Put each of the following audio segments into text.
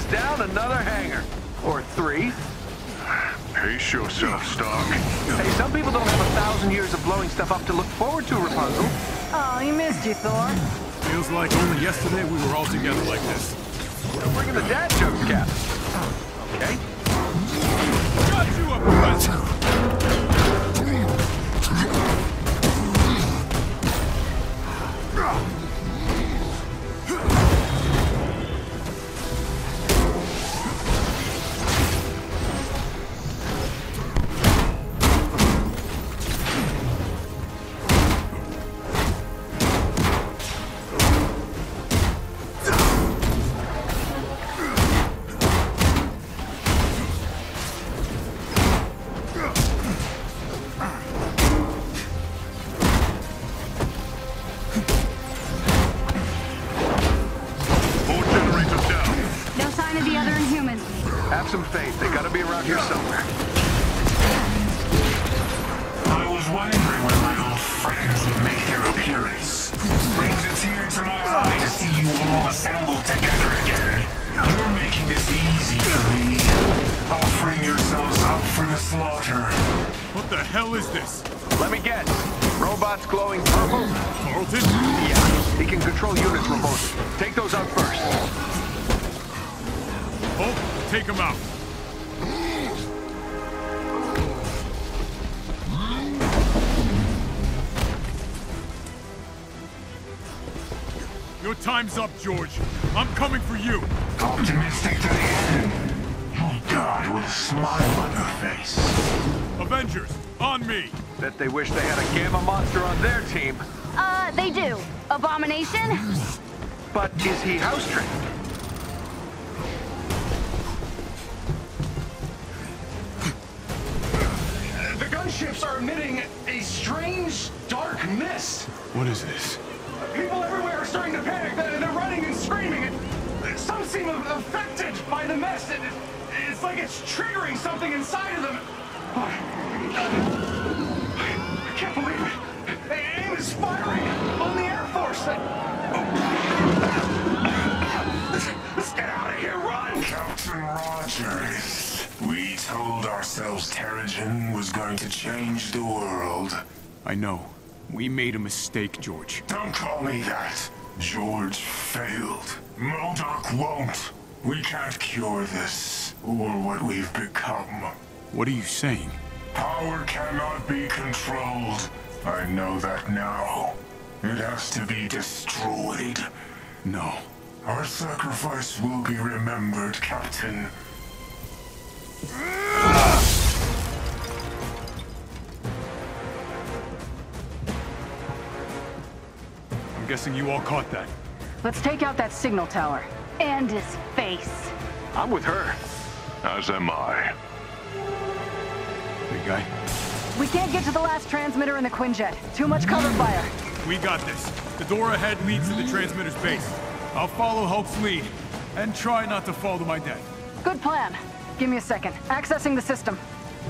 down another hangar. Or 3. Pace yourself, Stark. Hey, some people don't have 1,000 years of blowing stuff up to look forward to, Rapunzel. Oh, he missed you, Thor. Feels like only yesterday we were all together like this. We're bringing the dad jokes, Cap. Okay. Got you up, Professor! Have some faith. They gotta be around here somewhere. I was wondering when my old friends would make their appearance. Brings a tear to my eye to see you all assembled together again. You're making this easy for me. Offering yourselves up for the slaughter. What the hell is this? Let me guess. Robots glowing purple? Carlton? Yeah. He can control units remotely. Take those out first. Oh, take him out. Your time's up, George. I'm coming for you. Optimistic to the end. You died with a smile on your face. Avengers, on me. Bet they wish they had a Gamma monster on their team. They do. Abomination? But is he house-trained? The gunships are emitting a strange, dark mist. What is this? People everywhere are starting to panic. They're running and screaming. Some seem affected by the mist. It's like it's triggering something inside of them. I can't believe it. AIM is firing on the Air Force. Let's get out of here. Run! Captain Rogers, we told ourselves Terrigen was going to change the world. I know. We made a mistake, George. Don't call me that. George failed. MODOK won't. We can't cure this, or what we've become. What are you saying? Power cannot be controlled. I know that now. It has to be destroyed. No. Our sacrifice will be remembered, Captain. I'm guessing you all caught that. Let's take out that signal tower. And his face. I'm with her. As am I. Big guy. We can't get to the last transmitter in the Quinjet. Too much cover fire. We got this. The door ahead leads to the transmitter's base. I'll follow Hulk's lead, and try not to fall to my death. Good plan. Give me a second. Accessing the system.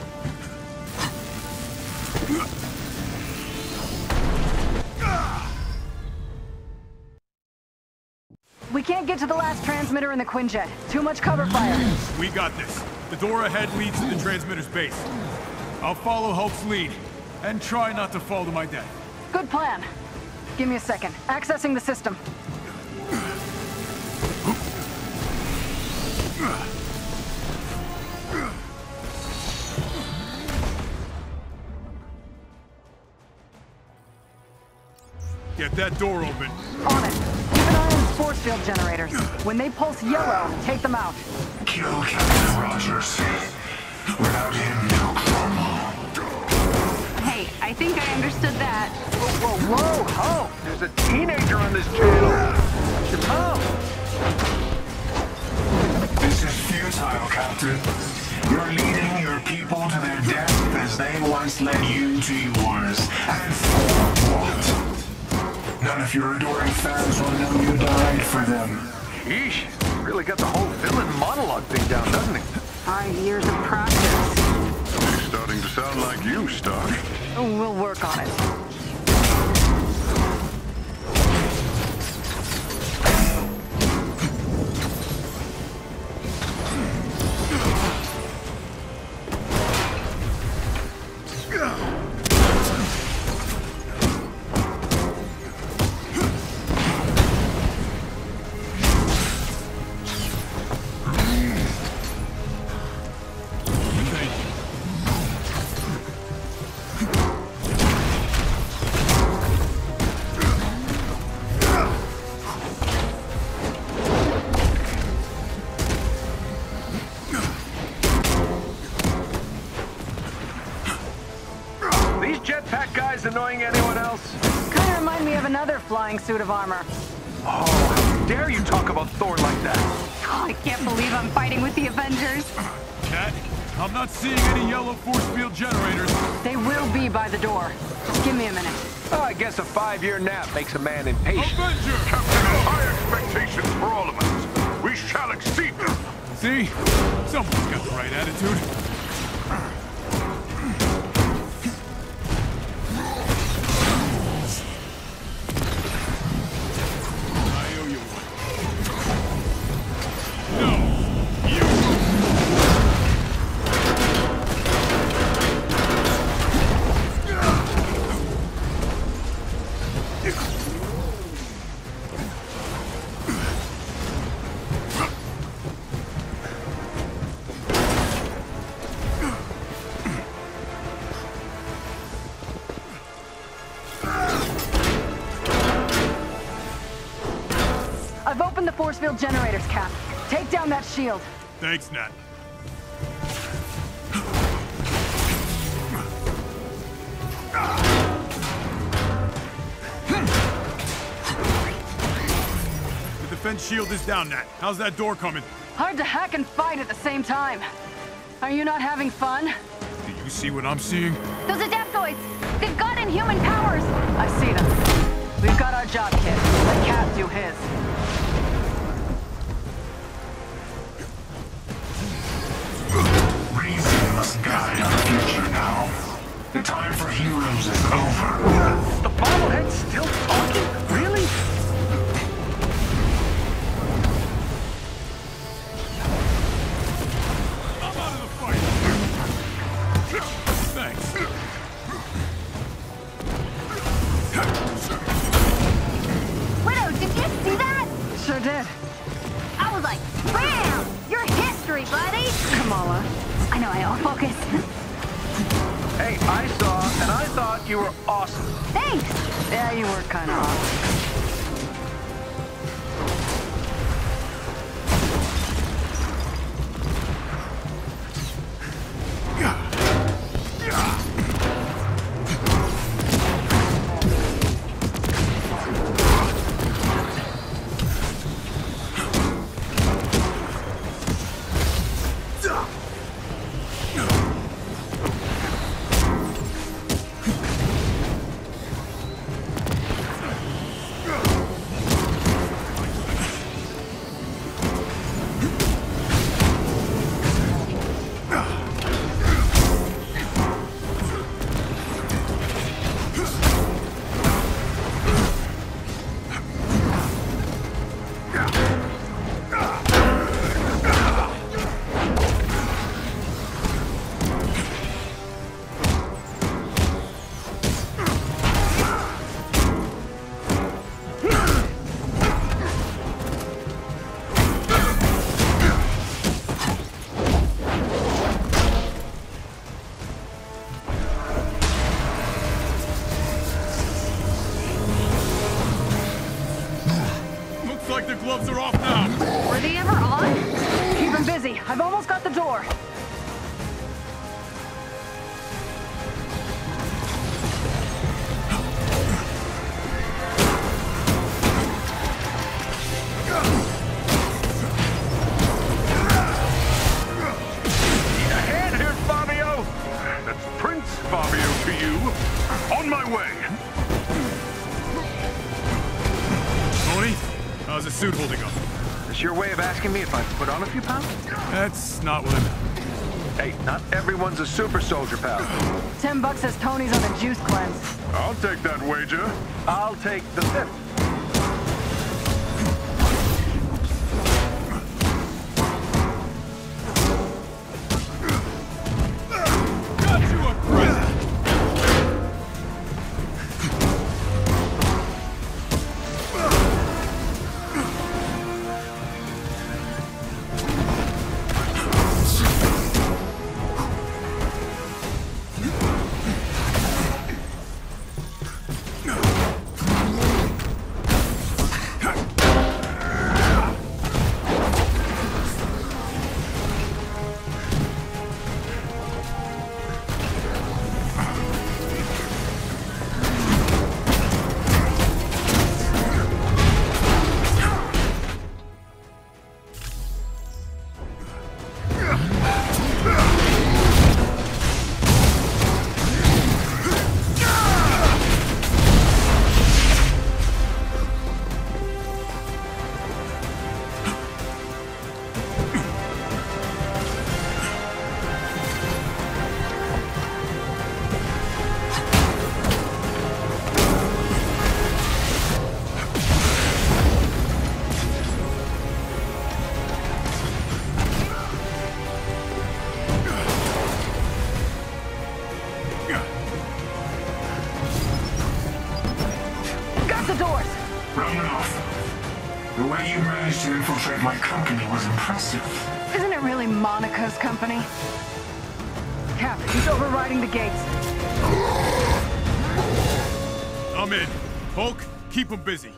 We can't get to the last transmitter in the Quinjet. Too much cover fire. We got this. The door ahead leads to the transmitter's base. I'll follow Hulk's lead, and try not to fall to my death. Good plan. Give me a second. Accessing the system. Get that door open. On it. Keep an eye on the force field generators. When they pulse yellow, take them out. Kill Captain Rogers. Without him, they'll crumble. Hey, I think I understood that. Whoa, whoa, whoa, ho! There's a teenager on this channel. Shapiro. This is futile, Captain. You're leading your people to their death as they once led you to yours. And for what? None of your adoring fans will know you died for them. Yeesh. Really got the whole villain monologue thing down, doesn't he? 5 years of practice. He's starting to sound like you, Stark. We'll work on it. guys annoying anyone else? Kind of remind me of another flying suit of armor. Oh, how dare you talk about Thor like that? Oh, I can't believe I'm fighting with the Avengers. Cat, I'm not seeing any yellow force field generators. They will be by the door. Just give me a minute. Oh, I guess a 5-year nap makes a man impatient. Avenger! Captain has high expectations for all of us. We shall exceed them. See? Someone's got the right attitude. I owe you one. No! You! I've opened the force field generators, Cap. Take down that shield. Thanks, Nat. The defense shield is down, Nat. How's that door coming? Hard to hack and fight at the same time. Are you not having fun? Do you see what I'm seeing? Those Adaptoids! They've got inhuman powers! I see them. We've got our job, kid. Let Cap do his. Reason must guide our future now. The time for heroes is over. The bobblehead's still talking? Really? I'm out of the fight! Thanks. Widow, did you see that? Sure did. I was like, bam! Your history, buddy! Kamala. I know, I don't focus. Hey, I saw, and I thought you were awesome. Thanks! Yeah, you were kind of awesome. Looks like the gloves are off now. Were they ever on? Keep him busy. I've almost got the door. Need a hand here, Fabio? That's Prince Fabio to you. On my way. Tony, how's the suit holding up? Is your way of asking me if I've put on a few pounds? That's not what I meant. Hey, not everyone's a super soldier, pal. $10 says Tony's on a juice cleanse. I'll take that wager. I'll take the 5th. Got you a present! nature of my company was impressive. Isn't it really Monica's company? Cap, he's overriding the gates. I'm in. Hulk, keep him busy.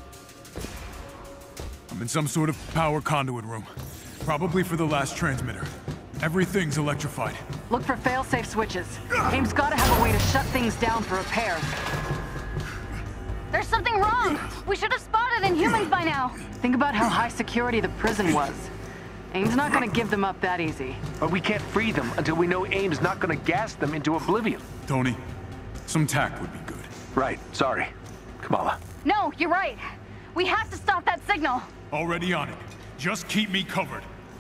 I'm in some sort of power conduit room. Probably for the last transmitter. Everything's electrified. Look for fail-safe switches. AIM's gotta have a way to shut things down for repairs. There's something wrong. We should have spotted Inhumans by now. Think about how high security the prison was. AIM's not gonna give them up that easy. But we can't free them until we know AIM's not gonna gas them into oblivion. Tony, some tact would be good. Right, sorry. Kamala. No, you're right. We have to stop that signal. Already on it. Just keep me covered.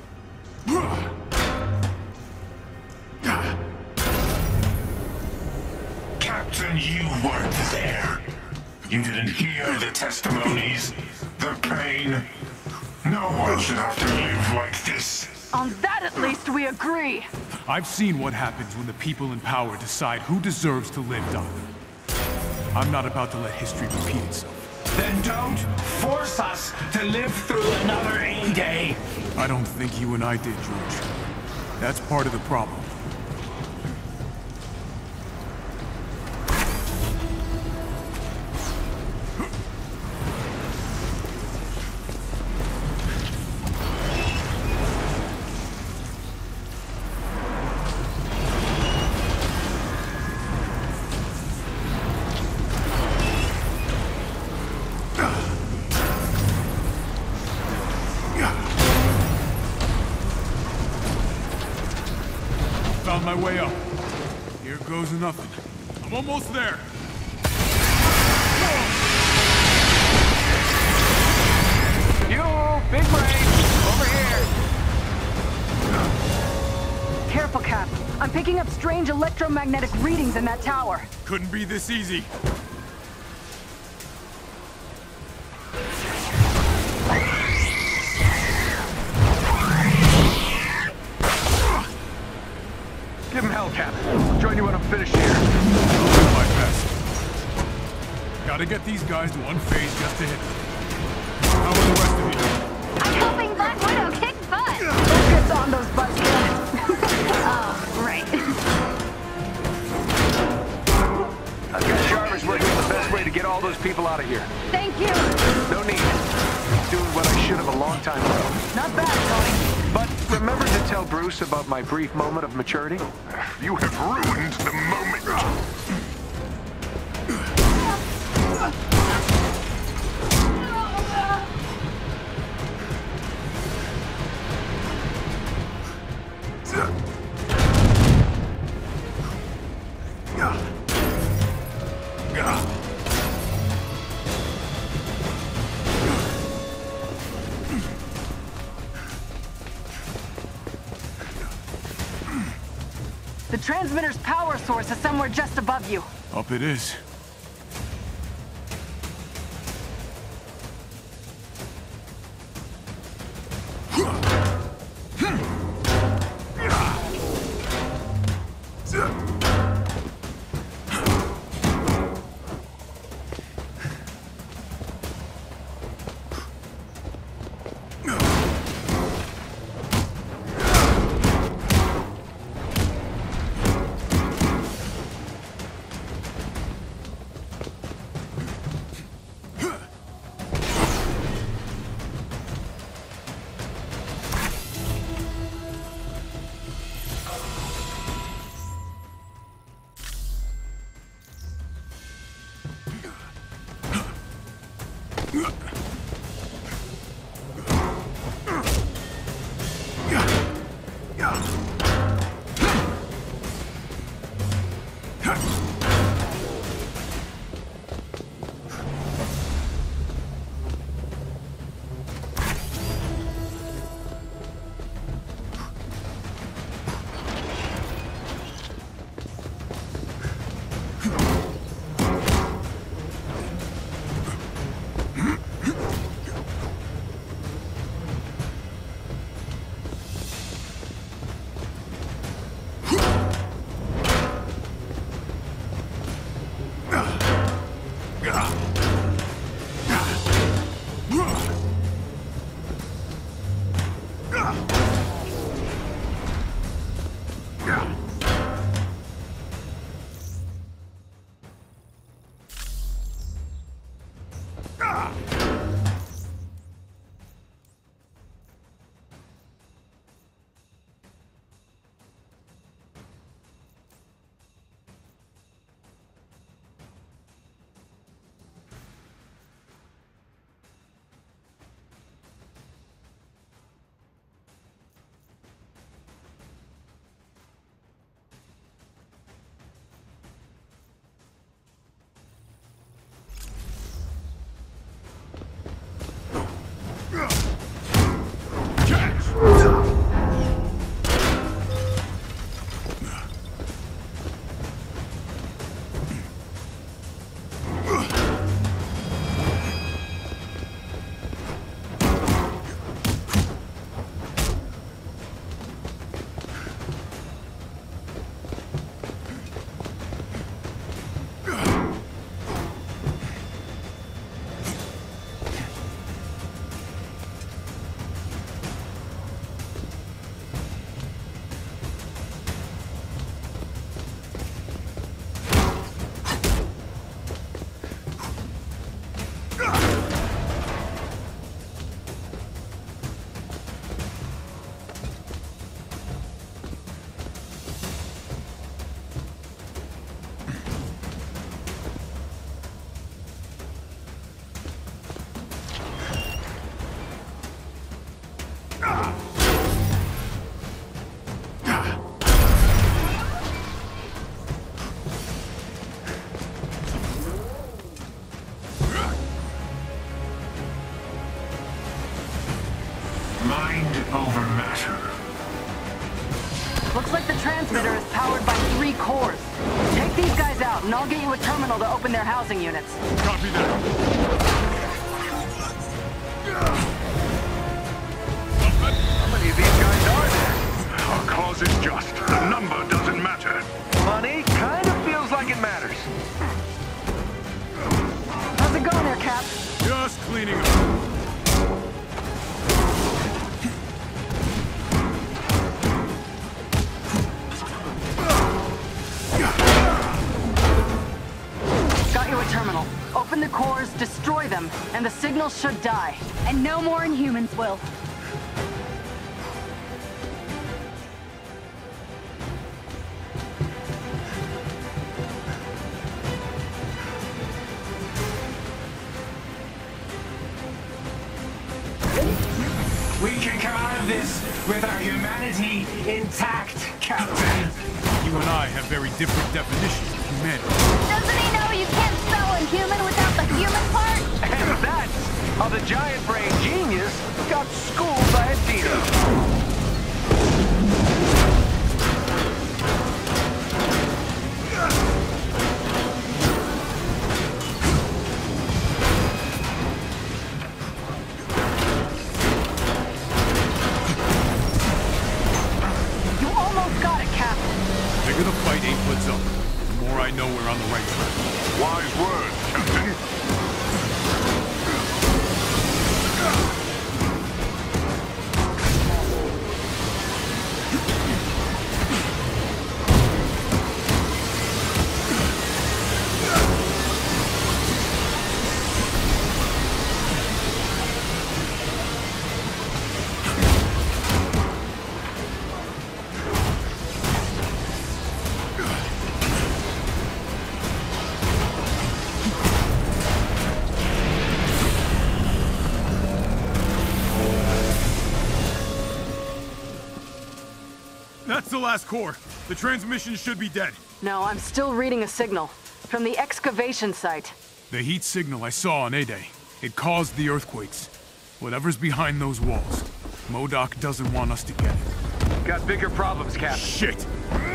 Captain, you weren't there. You didn't hear the testimonies, the pain. No one should have to live like this. On that at least we agree. I've seen what happens when the people in power decide who deserves to live, Doc. I'm not about to let history repeat itself. Then don't force us to live through another A-Day. I don't think you and I did, George. That's part of the problem. Found my way up. Here goes nothing. I'm almost there. You, big brain, over here. Careful, Cap. I'm picking up strange electromagnetic readings in that tower. Couldn't be this easy. Give him hell, Cap. I'll join you when I'm finished here. I'll do my best. Gotta get these guys to unfazed just to hit them. How are the rest of you? I'm helping Black Widow kick butt. Focus on those butts, Cap. Oh, right. I've got Jarvis working on the best way to get all those people out of here. Thank you. No need. Doing what I should have a long time ago. Not bad, Tony. But remember to tell Bruce about my brief moment of maturity? You have ruined the moment. The transmitter's power source is somewhere just above you. Up it is. Looks like the transmitter is powered by 3 cores. Take these guys out, and I'll get you a terminal to open their housing units. Copy that. How many of these guys are there? Our cause is just. The number doesn't matter. Money kind of feels like it matters. How's it going there, Cap? Just cleaning up. Got you a terminal. Open the cores, destroy them, and the signal should die. And no more Inhumans will. We can come out of this with our humanity intact, Captain. You and I have very different definitions of humanity. Doesn't he know you can't spell Inhuman without the human part? And that's how the giant brain genius got schooled by a teenager. You almost got it, Cap. The bigger the fight 8 puts up, the more I know we're on the right track. Wise words, Captain. That's the last core. The transmission should be dead. No, I'm still reading a signal. From the excavation site. The heat signal I saw on A-Day. It caused the earthquakes. Whatever's behind those walls, MODOK doesn't want us to get it. Got bigger problems, Captain. Shit!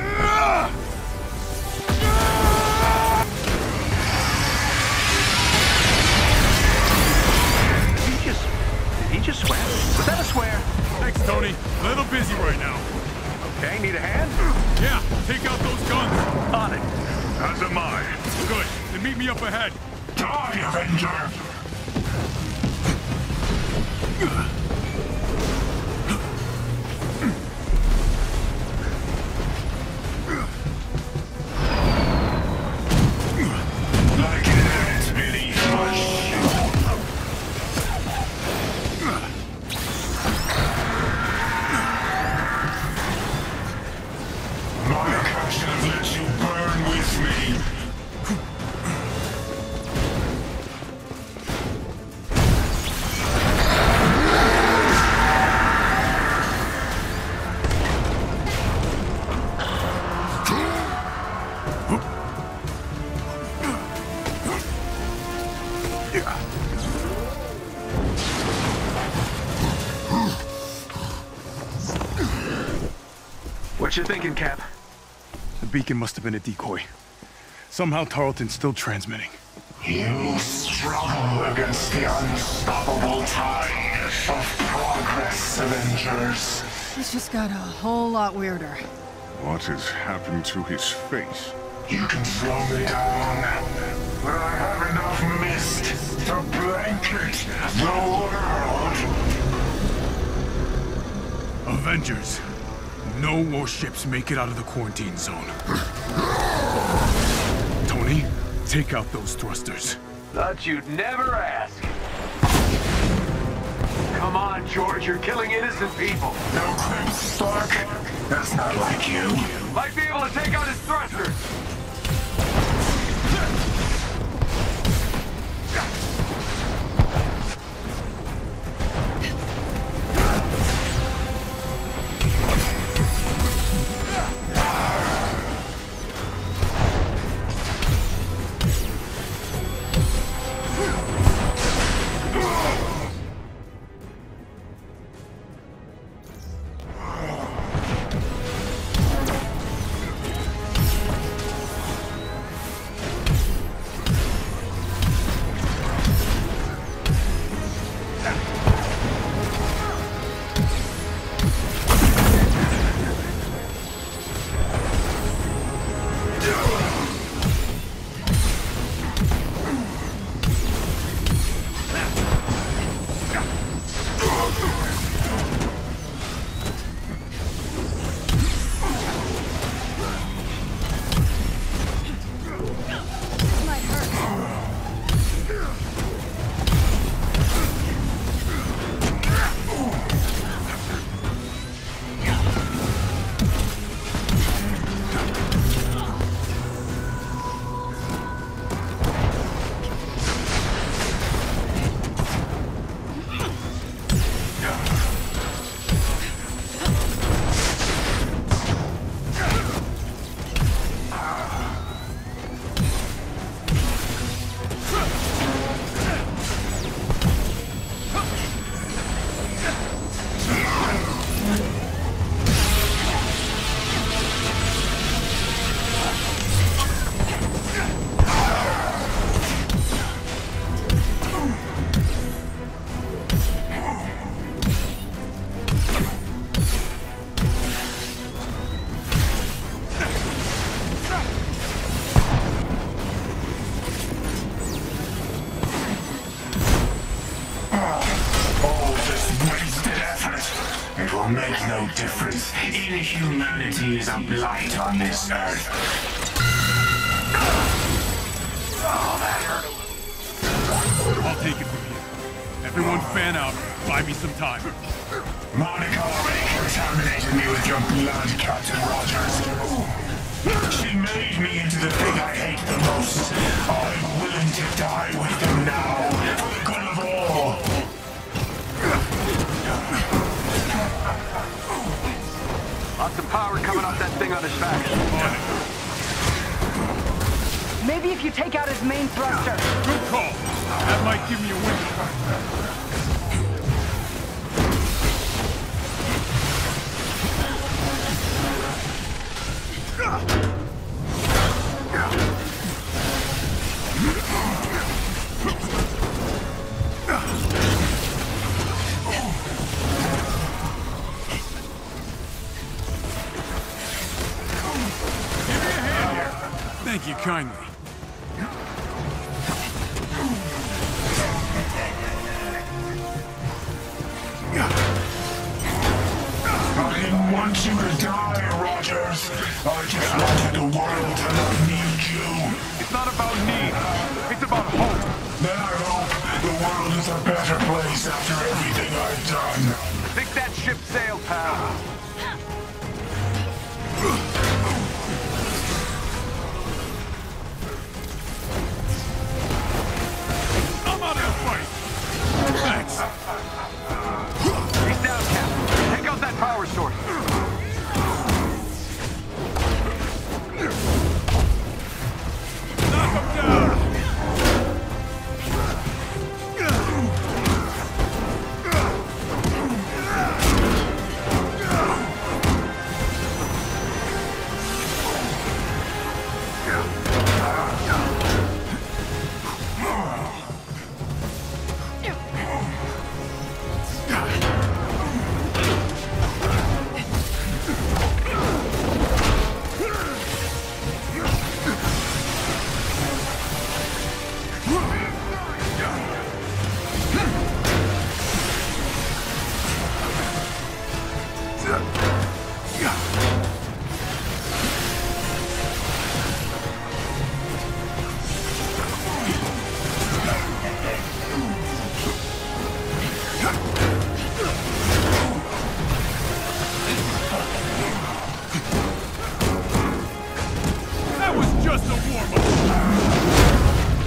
Did he just swear? Was that a swear? Thanks, Tony. Little busy right now. Okay, need a hand? Yeah, take out those guns. On it. As am I. Good. Then meet me up ahead. Die, Avenger! Like an ant beneath my shield. I should have let you burn with me. What you thinking, Cap? The beacon must have been a decoy. Somehow Tarleton's still transmitting. You struggle against the unstoppable tide of progress, Avengers. This just got a whole lot weirder. What has happened to his face? You can slow me down, but I have enough mist to blanket the world. Avengers. No more ships make it out of the quarantine zone. Tony, take out those thrusters. Thought you'd never ask. Come on, George, you're killing innocent people. No clips, Stark. That's not like you. Might be able to take out his thrusters. difference. Inhumanity is a blight on this earth. Oh, that hurt a little. I'll take it from here. Everyone fan out. Buy me some time. Monica already contaminated me with your blood, Captain Rogers. She made me into the thing I hate the most. I'm willing to die with them now, for the good of all. Lots of power coming off that thing on his back. Maybe if you take out his main thruster. Good call. That might give me a window. Thank you kindly. I didn't want you to die, Rogers. I just wanted the world to not need you. It's not about need. It's about hope. Then I hope the world is a better place after everything I've done. Think that ship sailed, pal. I'm out of the fight. Thanks. He's down, Cap. Take out that power source. Knock him down. That was just a warm-up.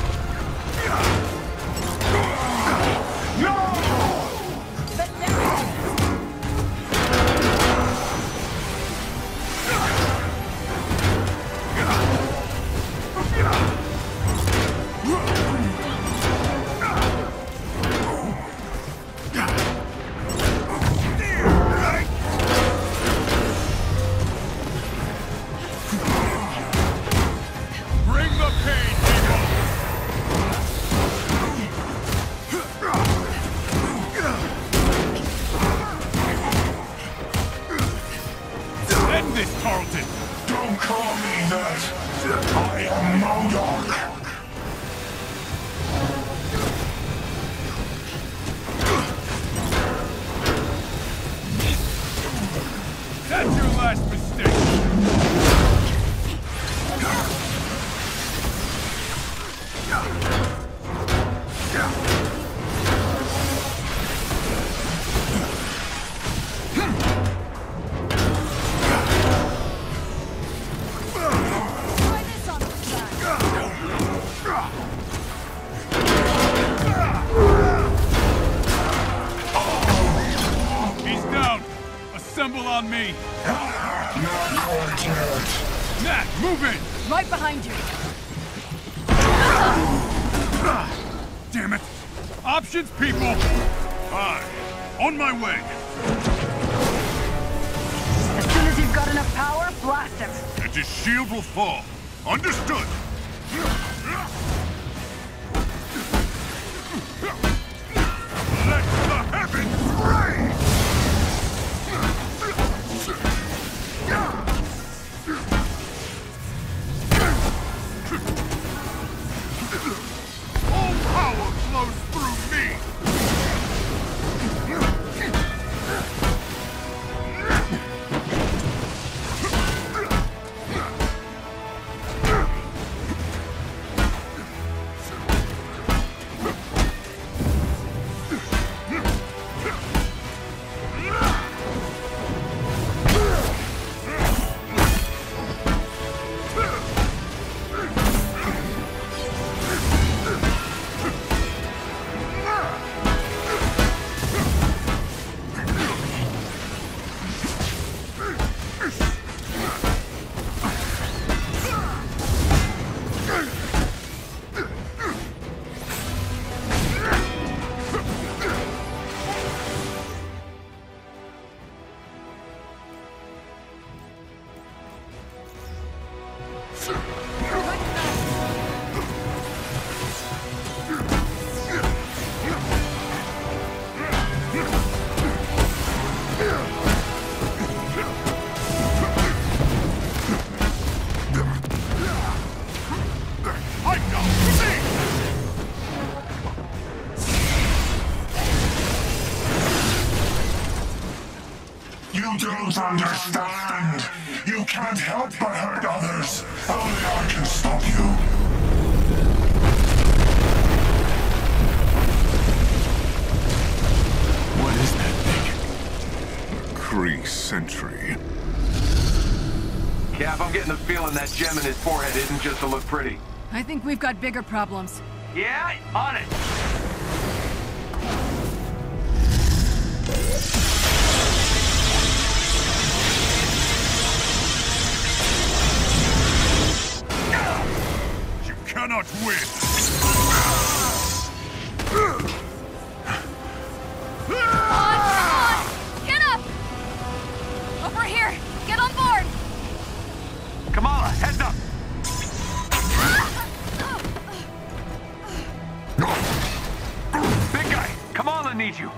Bring the pain, people! End this, Tarleton! Don't call me that. I am MODOK. That's your last mistake! He's down! Assemble on me! Not quite yet. Nat, move in! Right behind you. Damn it! Options, people! Fine. On my way! As soon as you've got enough power, blast him. And his shield will fall. Understood! Let the heavens rain! All power flows through me! You don't understand. You can't help but hurt others. Only I can stop you. What is that thing? Kree Sentry. Cap, I'm getting the feeling that gem in his forehead isn't just to look pretty. I think we've got bigger problems. Yeah, on it. You cannot win. Get up! Over here! Get on board! Kamala, heads up. Big guy, Kamala needs you.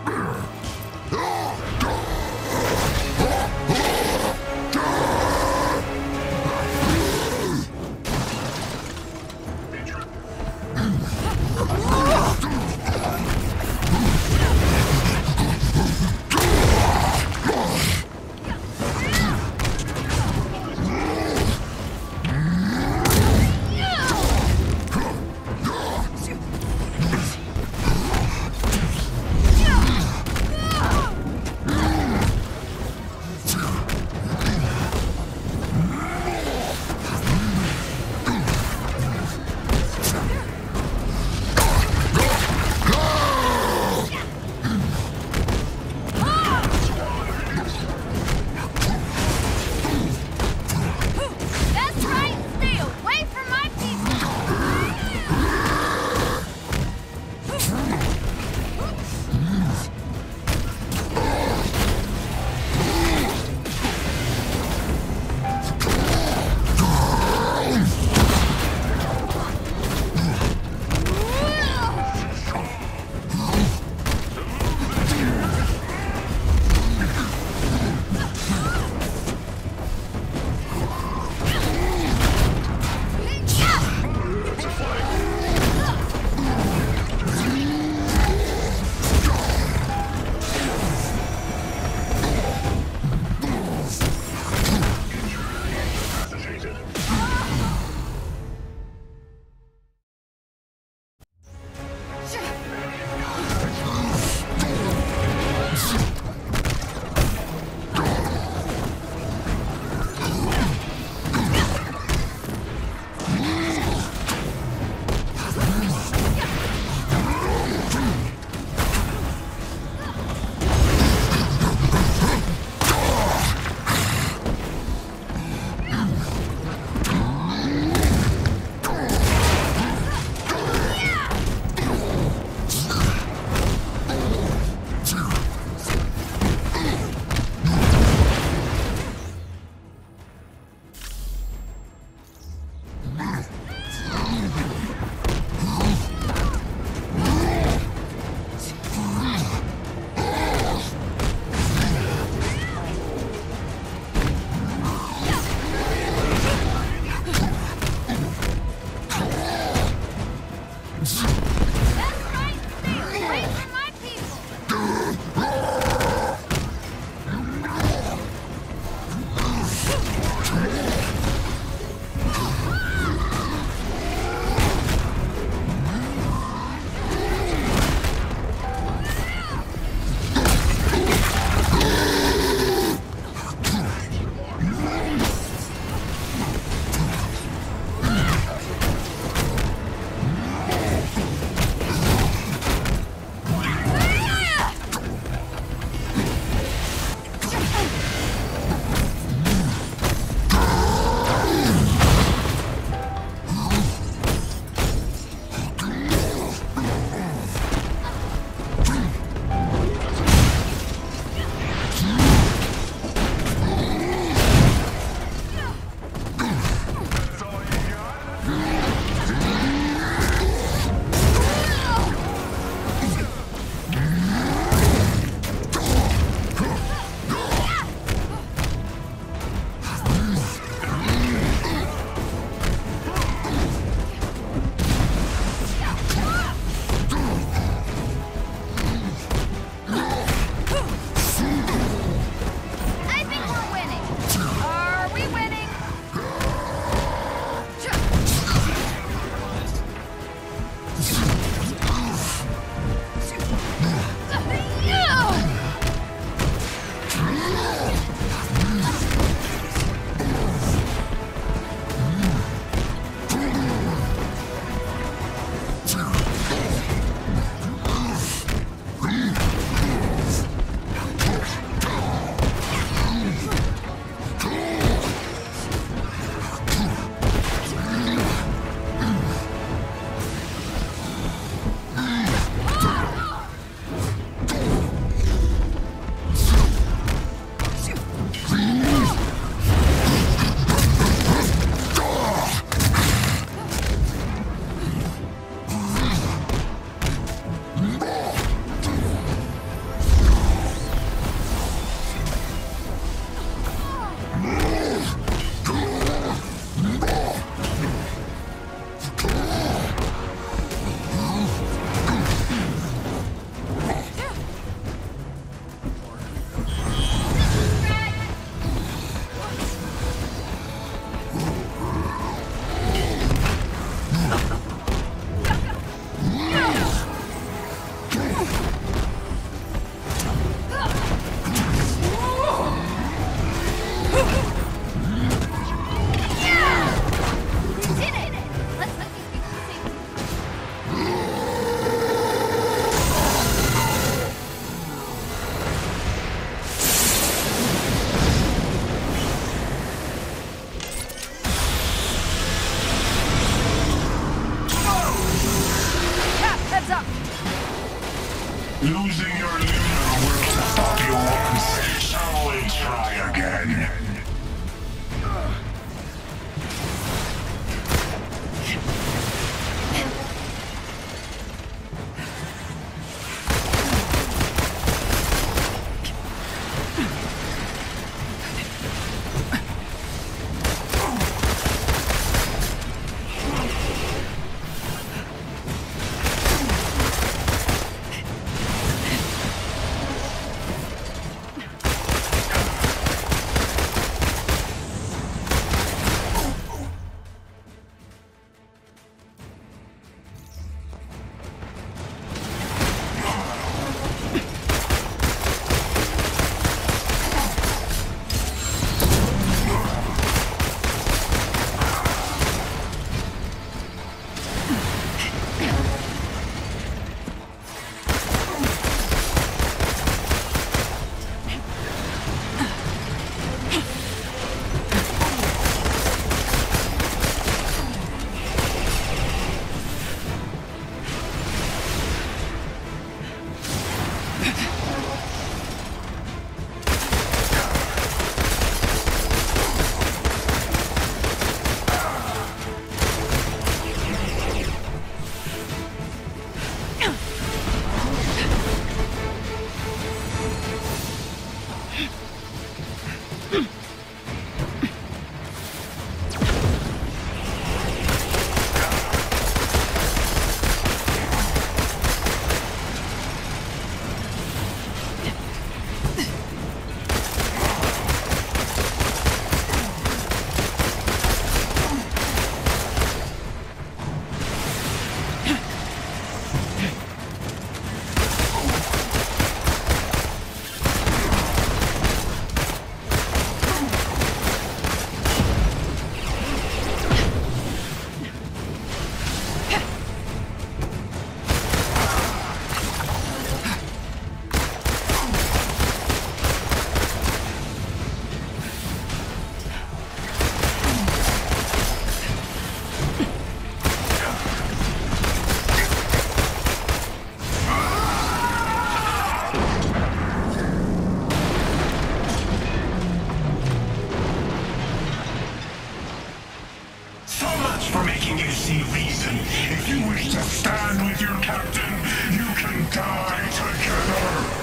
see reason. If you wish to stand with your captain, you can die together.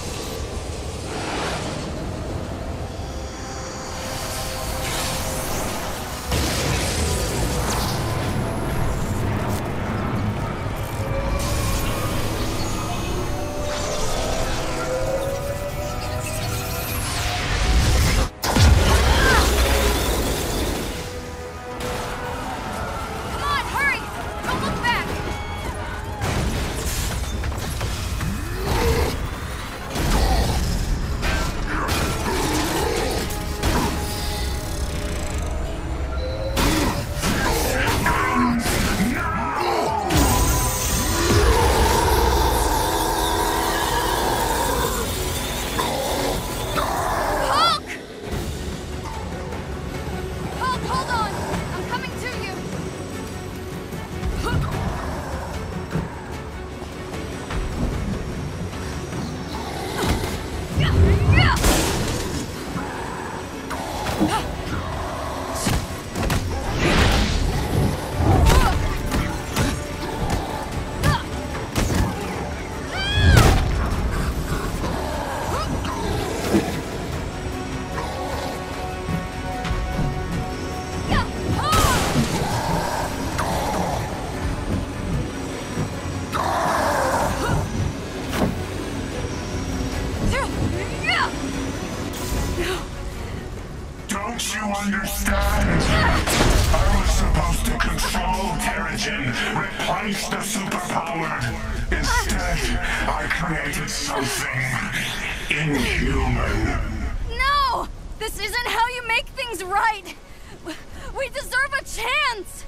Don't you understand? I was supposed to control Terrigen, replace the superpowered. Instead, I created something inhuman. No! This isn't how you make things right! We deserve a chance!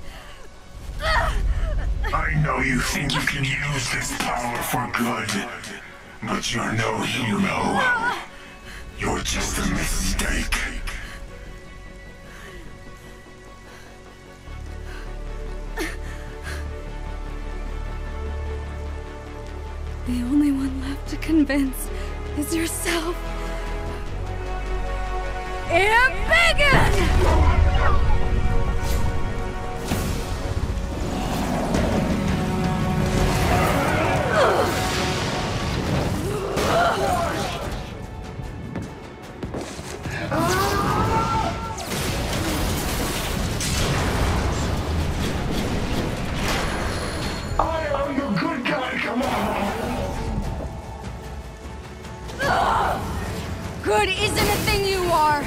I know you think you can use this power for good, but you're no hero. You're just a mistake. The only one left to convince is yourself. Embiggen! Good isn't a thing you are!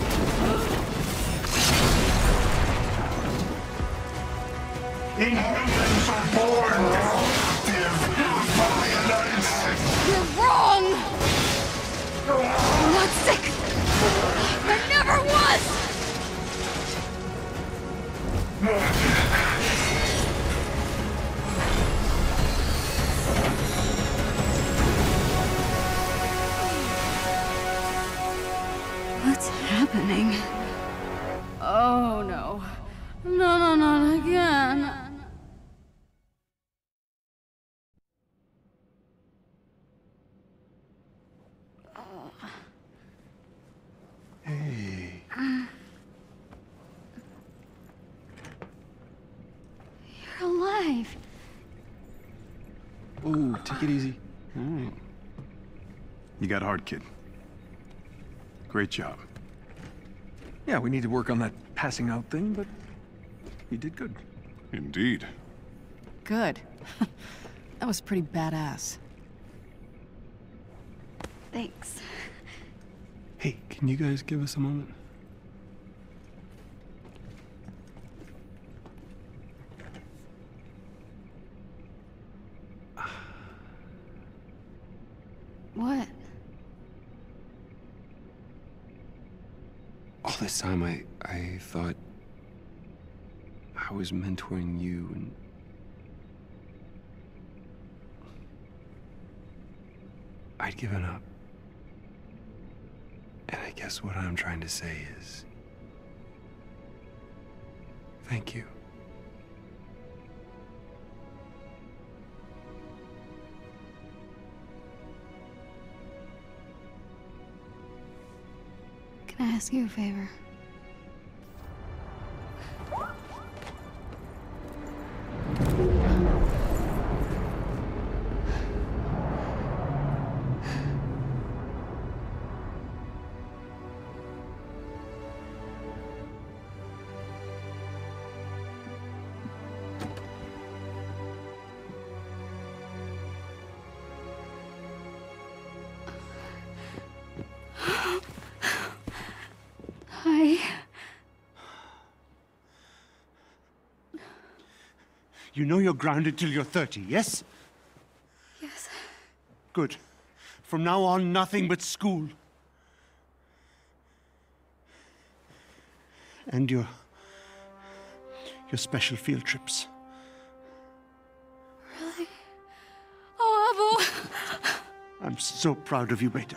Inhumans are born destructive, violent. You're wrong! I'm not sick! I never was! What's happening? Oh no. No, not again. Hey. You're alive. Ooh, take it easy. All right. You got hard, kid. Great job. Yeah, we need to work on that passing out thing, but you did good. Indeed. Good. That was pretty badass. Thanks. Hey, can you guys give us a moment? What? All this time, I thought I was mentoring you, and I'd given up. And I guess what I'm trying to say is, thank you. Can I ask you a favor? You know you're grounded till you're 30, yes? Yes. Good. From now on, nothing but school. And your special field trips. Really? Oh, Abu! I'm so proud of you, Beta.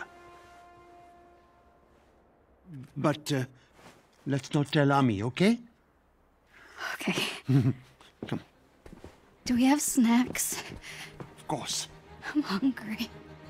But let's not tell Ami, okay? Okay. Come. Do we have snacks? Of course. I'm hungry.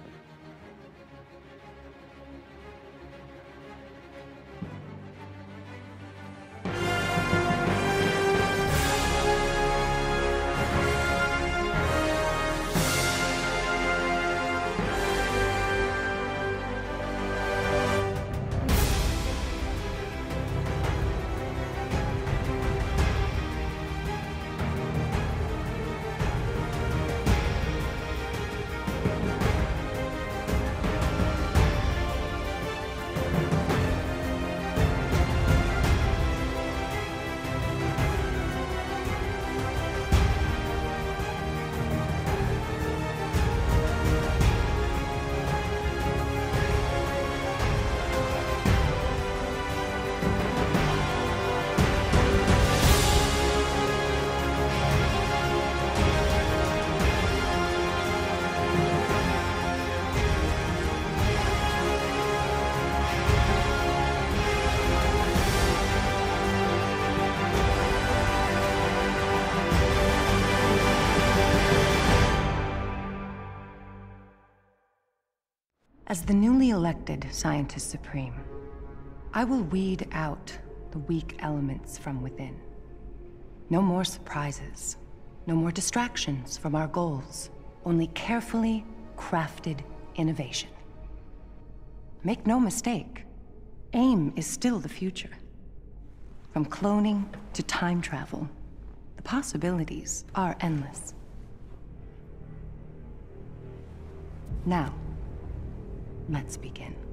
As the newly elected Scientist Supreme, I will weed out the weak elements from within. No more surprises, no more distractions from our goals, only carefully crafted innovation. Make no mistake, AIM is still the future. From cloning to time travel, the possibilities are endless. Now, let's begin.